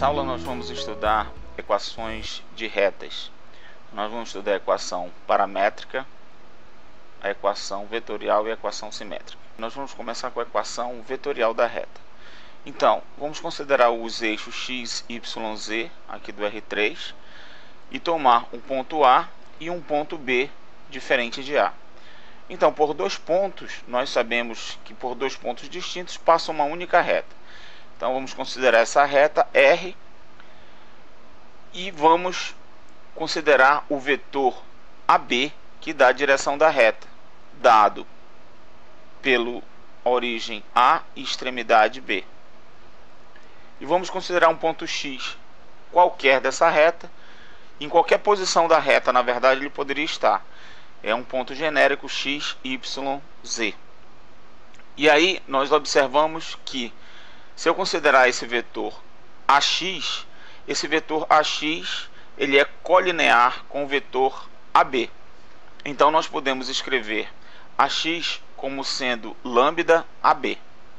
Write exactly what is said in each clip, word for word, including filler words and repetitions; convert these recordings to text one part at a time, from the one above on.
Nessa aula nós vamos estudar equações de retas. Nós vamos estudar a equação paramétrica, a equação vetorial e a equação simétrica. Nós vamos começar com a equação vetorial da reta. Então, vamos considerar os eixos x, y, z aqui do R três e tomar um ponto A e um ponto B diferente de A. Então, por dois pontos, nós sabemos que por dois pontos distintos passa uma única reta. Então, vamos considerar essa reta R e vamos considerar o vetor A B, que dá a direção da reta, dado pela origem A e extremidade B. E vamos considerar um ponto X qualquer dessa reta. Em qualquer posição da reta, na verdade, ele poderia estar. É um ponto genérico x, y, z. E aí, nós observamos que, se eu considerar esse vetor A X, esse vetor A X ele é colinear com o vetor A B. Então, nós podemos escrever A X como sendo lambda A B.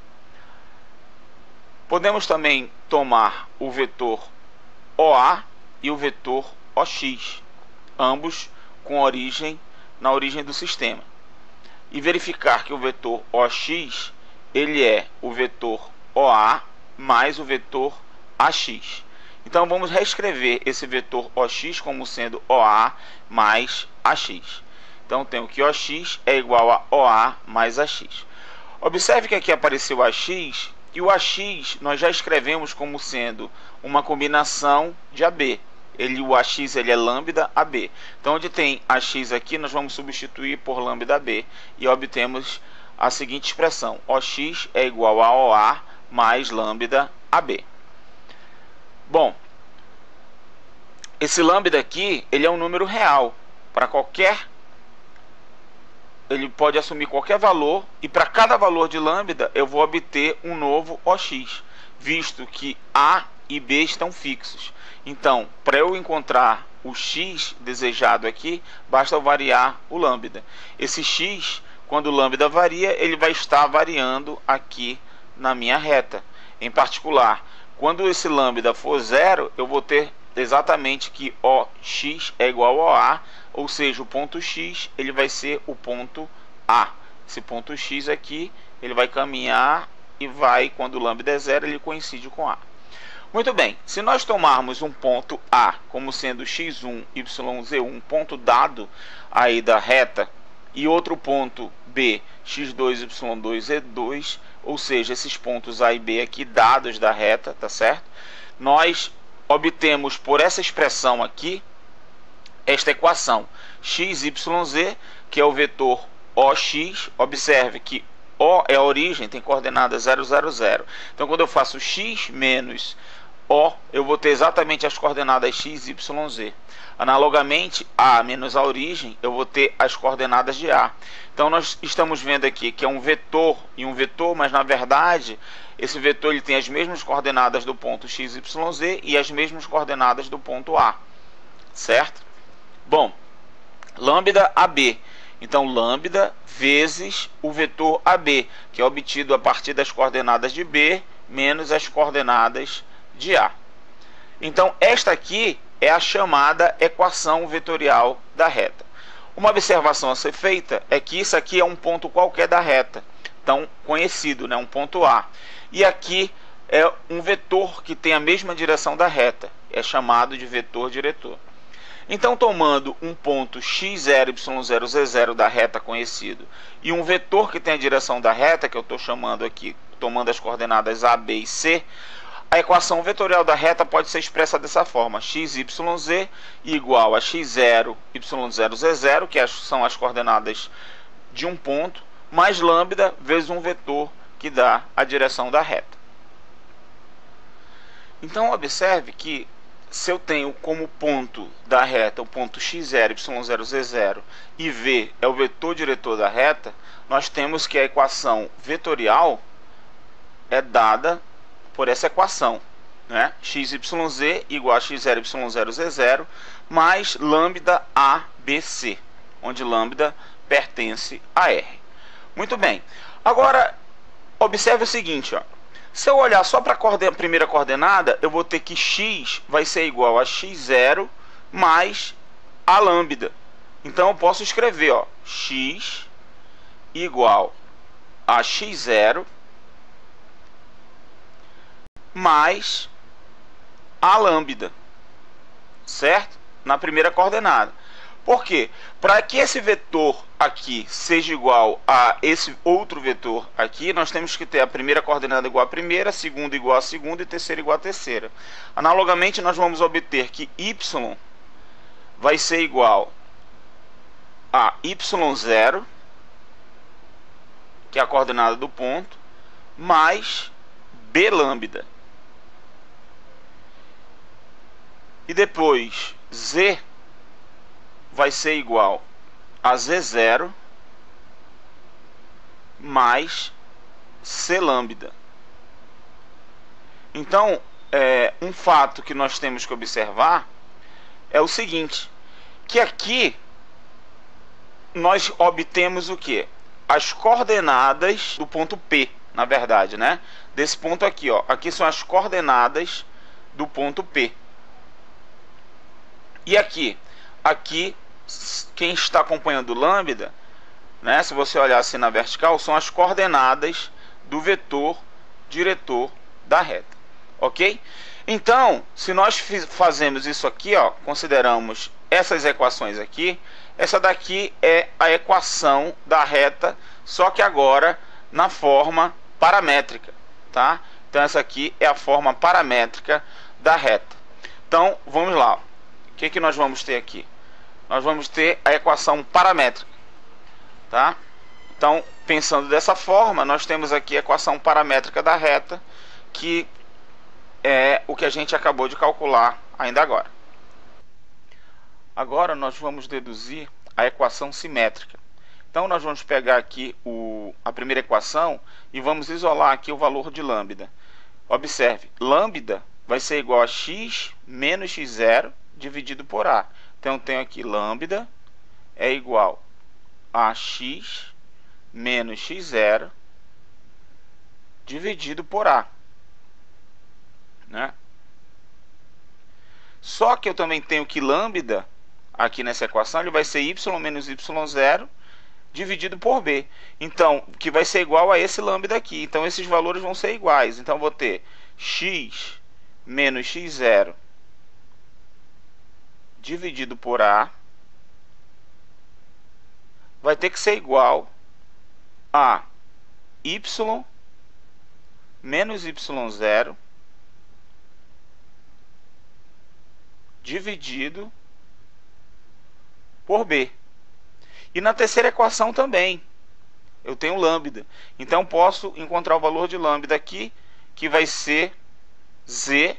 Podemos também tomar o vetor O A e o vetor O X, ambos com origem na origem do sistema, e verificar que o vetor O X ele é o vetor O A mais o vetor A X. Então vamos reescrever esse vetor O X como sendo O A mais A X. Então tenho que O X é igual a O A mais A X. Observe que aqui apareceu A X e o A X nós já escrevemos como sendo uma combinação de A B. Ele, o A X ele é lambda A B. Então onde tem A X aqui nós vamos substituir por lambda A B e obtemos a seguinte expressão: O X é igual a O A mais lambda A B. Bom, esse lambda aqui ele é um número real. Para qualquer, ele pode assumir qualquer valor, e para cada valor de lambda eu vou obter um novo O X, visto que A e B estão fixos. Então, para eu encontrar o x desejado aqui, basta eu variar o lambda. Esse x, quando o lambda varia, ele vai estar variando aqui na minha reta. Em particular, quando esse lambda for zero, eu vou ter exatamente que O X é igual a A, ou seja, o ponto X ele vai ser o ponto A. Esse ponto X aqui, ele vai caminhar e vai, quando o lambda é zero, ele coincide com A. Muito bem, se nós tomarmos um ponto A como sendo x um, y z um, ponto dado aí da reta, e outro ponto B, x dois, y dois, z dois, ou seja, esses pontos A e B aqui dados da reta, tá certo? Nós obtemos por essa expressão aqui esta equação x, y, z, que é o vetor O X. Observe que O é a origem, tem coordenada zero, zero, zero. Então, quando eu faço x menos O, eu vou ter exatamente as coordenadas x, y, z. Analogamente, A menos a origem, eu vou ter as coordenadas de A. Então, nós estamos vendo aqui que é um vetor e um vetor, mas na verdade, esse vetor ele tem as mesmas coordenadas do ponto x, y, z e as mesmas coordenadas do ponto A. Certo? Bom, lambda A B. Então, lambda vezes o vetor A B, que é obtido a partir das coordenadas de B menos as coordenadas de A. Então, esta aqui é a chamada equação vetorial da reta. Uma observação a ser feita é que isso aqui é um ponto qualquer da reta, tão conhecido, né? Um ponto A. E aqui é um vetor que tem a mesma direção da reta, é chamado de vetor diretor. Então, tomando um ponto x zero, y zero, z zero da reta conhecido e um vetor que tem a direção da reta, que eu estou chamando aqui, tomando as coordenadas A, B e C, a equação vetorial da reta pode ser expressa dessa forma: x, y, z igual a x zero, y zero, z zero, que são as coordenadas de um ponto, mais lambda vezes um vetor que dá a direção da reta. Então, observe que se eu tenho como ponto da reta o ponto x zero, y zero, z zero e V é o vetor diretor da reta, nós temos que a equação vetorial é dada por essa equação, né? X, y, z igual a x zero, y zero, z zero mais lambda A, B, C, onde lambda pertence a R. Muito bem. Agora, observe o seguinte, ó. Se eu olhar só para a primeira coordenada, eu vou ter que x vai ser igual a x zero mais a lambda. Então eu posso escrever, ó, x igual a x zero mais a lambda, certo? Na primeira coordenada. Por quê? Para que esse vetor aqui seja igual a esse outro vetor aqui, nós temos que ter a primeira coordenada igual à primeira, a segunda igual à segunda e a terceira igual à terceira. Analogamente, nós vamos obter que y vai ser igual a y zero, que é a coordenada do ponto, mais b lambda. E depois z vai ser igual a z zero mais c lambda. Então, é, um fato que nós temos que observar é o seguinte, que aqui nós obtemos o que? As coordenadas do ponto P, na verdade, né? Desse ponto aqui, ó. Aqui são as coordenadas do ponto P. E aqui? Aqui, quem está acompanhando o lambda, né? Se você olhar assim na vertical, são as coordenadas do vetor diretor da reta. Ok? Então, se nós fazemos isso aqui, ó, consideramos essas equações aqui, essa daqui é a equação da reta, só que agora na forma paramétrica, tá? Então essa aqui é a forma paramétrica da reta. Então, vamos lá. O que que nós vamos ter aqui? Nós vamos ter a equação paramétrica, tá? Então, pensando dessa forma, nós temos aqui a equação paramétrica da reta, que é o que a gente acabou de calcular ainda agora. Agora nós vamos deduzir a equação simétrica. Então nós vamos pegar aqui o, a primeira equação e vamos isolar aqui o valor de lambda. Observe, lambda vai ser igual a x menos x zero dividido por a. Então eu tenho aqui lambda é igual a x menos x zero dividido por a, né? Só que eu também tenho que lambda aqui nessa equação ele vai ser y menos y zero dividido por b. Então, que vai ser igual a esse lambda aqui. Então, esses valores vão ser iguais. Então, eu vou ter x menos x zero dividido por a vai ter que ser igual a y menos y zero dividido por b. E na terceira equação também eu tenho lambda. Então posso encontrar o valor de lambda aqui, que vai ser z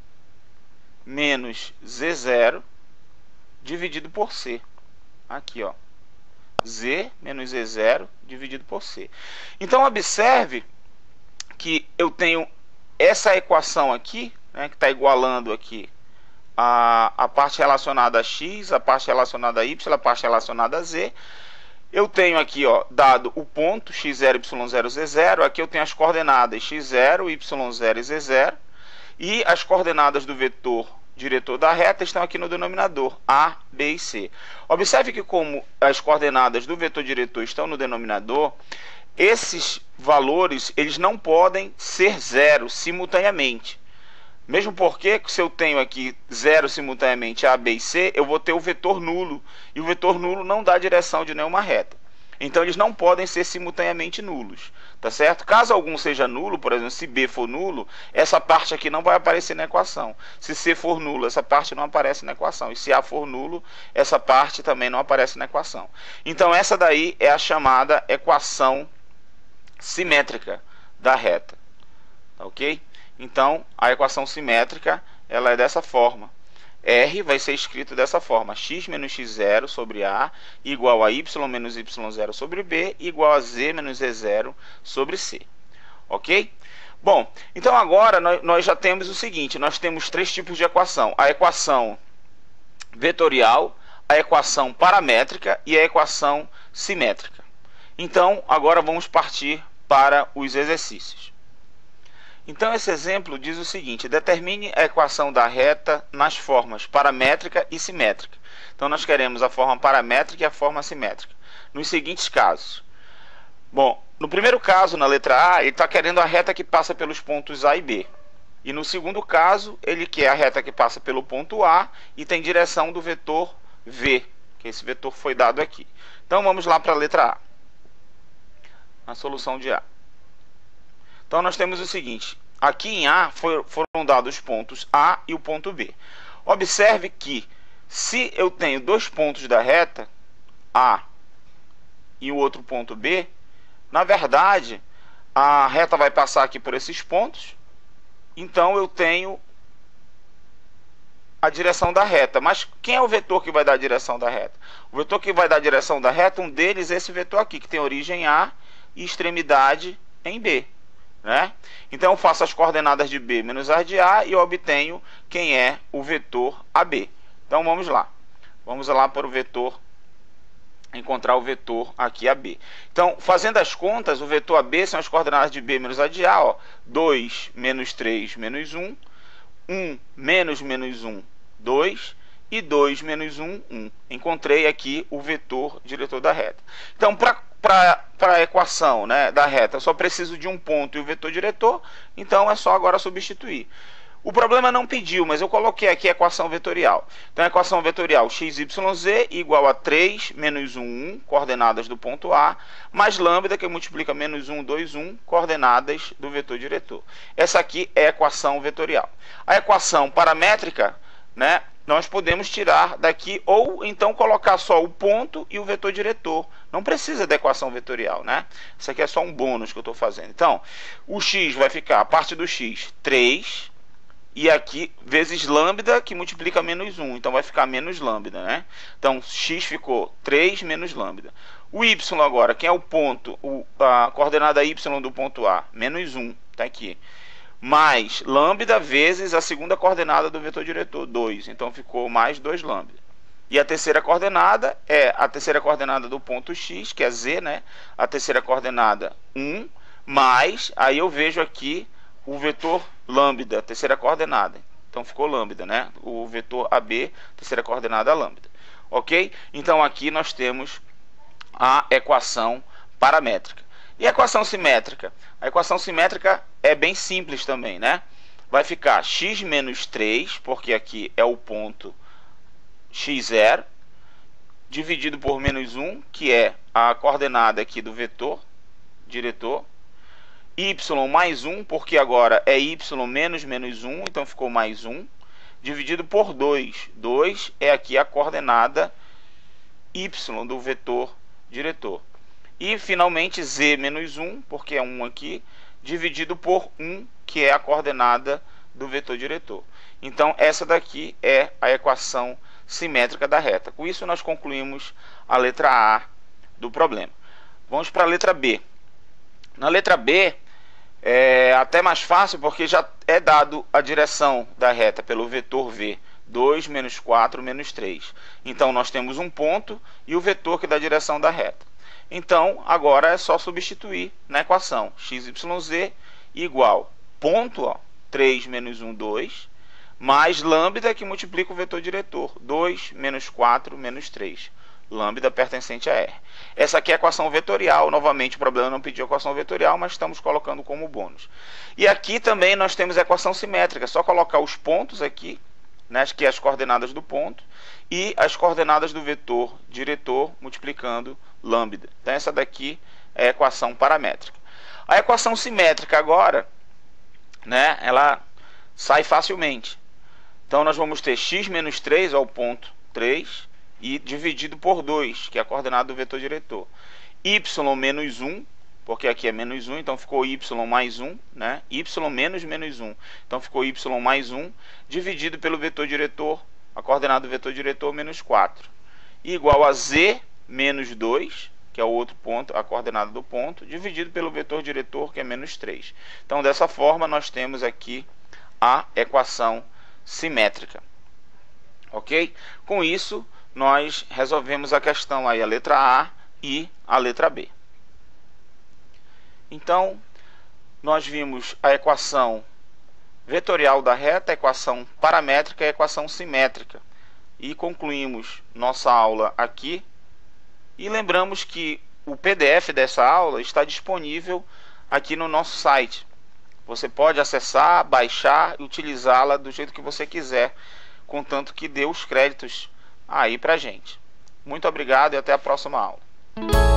menos z zero dividido por c. Aqui, ó. Z menos z zero dividido por c. Então observe que eu tenho essa equação aqui, né, que está igualando aqui A, a parte relacionada a x, a parte relacionada a y, a parte relacionada a z. Eu tenho aqui, ó, dado o ponto x zero, y zero, z zero. Aqui eu tenho as coordenadas x zero, y zero e z zero. E as coordenadas do vetor diretor da reta estão aqui no denominador, a, b e c. Observe que como as coordenadas do vetor diretor estão no denominador, esses valores eles não podem ser zero simultaneamente. Mesmo porque, se eu tenho aqui zero simultaneamente a, b e c, eu vou ter o vetor nulo. E o vetor nulo não dá direção de nenhuma reta. Então, eles não podem ser simultaneamente nulos. Tá certo? Caso algum seja nulo, por exemplo, se b for nulo, essa parte aqui não vai aparecer na equação. Se c for nulo, essa parte não aparece na equação. E se a for nulo, essa parte também não aparece na equação. Então, essa daí é a chamada equação simétrica da reta. Tá ok? Então, a equação simétrica ela é dessa forma. R vai ser escrito dessa forma. X menos x zero sobre A igual a y menos y zero sobre B igual a z menos z zero sobre C. Ok? Bom, então agora nós, nós já temos o seguinte. Nós temos três tipos de equação. A equação vetorial, a equação paramétrica e a equação simétrica. Então, agora vamos partir para os exercícios. Então esse exemplo diz o seguinte: determine a equação da reta nas formas paramétrica e simétrica. Então nós queremos a forma paramétrica e a forma simétrica nos seguintes casos. Bom, no primeiro caso, na letra A, ele está querendo a reta que passa pelos pontos A e B. E no segundo caso, ele quer a reta que passa pelo ponto A e tem direção do vetor V, que esse vetor foi dado aqui. Então vamos lá para a letra A. A solução de A. Então nós temos o seguinte: aqui em A foram dados os pontos A e o ponto B. Observe que se eu tenho dois pontos da reta, A e o outro ponto B, na verdade a reta vai passar aqui por esses pontos, então eu tenho a direção da reta. Mas quem é o vetor que vai dar a direção da reta? O vetor que vai dar a direção da reta, um deles é esse vetor aqui, que tem origem em A e extremidade em B. Né? Então eu faço as coordenadas de B menos as de A e eu obtenho quem é o vetor A B. Então vamos lá. Vamos lá para o vetor, encontrar o vetor aqui A B. Então, fazendo as contas, o vetor A B são as coordenadas de B menos a de A. Ó, dois menos três menos um, um menos menos um, dois, e dois menos um, um. Encontrei aqui o vetor diretor da reta. Então, para para a equação, né, da reta, eu só preciso de um ponto e o vetor diretor, então é só agora substituir. O problema não pediu, mas eu coloquei aqui a equação vetorial. Então a equação vetorial x, y, z igual a três menos um, um, coordenadas do ponto A, mais lambda, que multiplica menos um, dois, um, coordenadas do vetor diretor. Essa aqui é a equação vetorial. A equação paramétrica, né, nós podemos tirar daqui, ou então colocar só o ponto e o vetor diretor. Não precisa da equação vetorial, né? Isso aqui é só um bônus que eu estou fazendo. Então, o x vai ficar, a parte do x, três, e aqui, vezes lambda, que multiplica menos um. Então, vai ficar menos lambda, né? Então, x ficou três menos lambda. O y agora, quem é o ponto, o, a coordenada y do ponto A? Menos um, tá aqui. Mais lambda vezes a segunda coordenada do vetor diretor, dois. Então ficou mais dois lambda. E a terceira coordenada é a terceira coordenada do ponto x, que é z, né? A terceira coordenada, um, mais, aí eu vejo aqui o vetor lambda, a terceira coordenada. Então ficou lambda, né? O vetor A B, terceira coordenada, lambda. Ok? Então aqui nós temos a equação paramétrica. E a equação simétrica? A equação simétrica é bem simples também, né? Vai ficar x menos três, porque aqui é o ponto x zero, dividido por menos um, que é a coordenada aqui do vetor diretor, y mais um, porque agora é y menos menos um, então ficou mais um, dividido por dois. dois é aqui a coordenada y do vetor diretor. E, finalmente, z menos um, porque é um aqui, dividido por um, que é a coordenada do vetor diretor. Então, essa daqui é a equação simétrica da reta. Com isso, nós concluímos a letra A do problema. Vamos para a letra B. Na letra B, é até mais fácil, porque já é dado a direção da reta pelo vetor V. dois menos quatro menos três. Então, nós temos um ponto e o vetor que dá a direção da reta. Então, agora é só substituir na equação. X, y, z igual ponto, ó, três menos um, dois, mais lambda, que multiplica o vetor diretor, dois menos quatro menos três. Lambda pertencente a R. Essa aqui é a equação vetorial. Novamente, o problema não pediu a equação vetorial, mas estamos colocando como bônus. E aqui também nós temos a equação simétrica. É só colocar os pontos aqui, né, que é as coordenadas do ponto, e as coordenadas do vetor diretor multiplicando lambda. Então essa daqui é a equação paramétrica. A equação simétrica agora, né, ela sai facilmente. Então nós vamos ter x menos três ao ponto três e dividido por dois, que é a coordenada do vetor diretor. Y menos um, porque aqui é menos um, então ficou y mais um, né? Y menos menos um, então ficou y mais um, dividido pelo vetor diretor, a coordenada do vetor diretor, menos quatro. Igual a z menos dois, que é o outro ponto, a coordenada do ponto, dividido pelo vetor diretor, que é menos três. Então, dessa forma, nós temos aqui a equação simétrica. Ok? Com isso, nós resolvemos a questão aí, a letra A e a letra B. Então, nós vimos a equação vetorial da reta, a equação paramétrica e a equação simétrica. E concluímos nossa aula aqui. E lembramos que o P D F dessa aula está disponível aqui no nosso site. Você pode acessar, baixar e utilizá-la do jeito que você quiser, contanto que dê os créditos aí pra gente. Muito obrigado e até a próxima aula.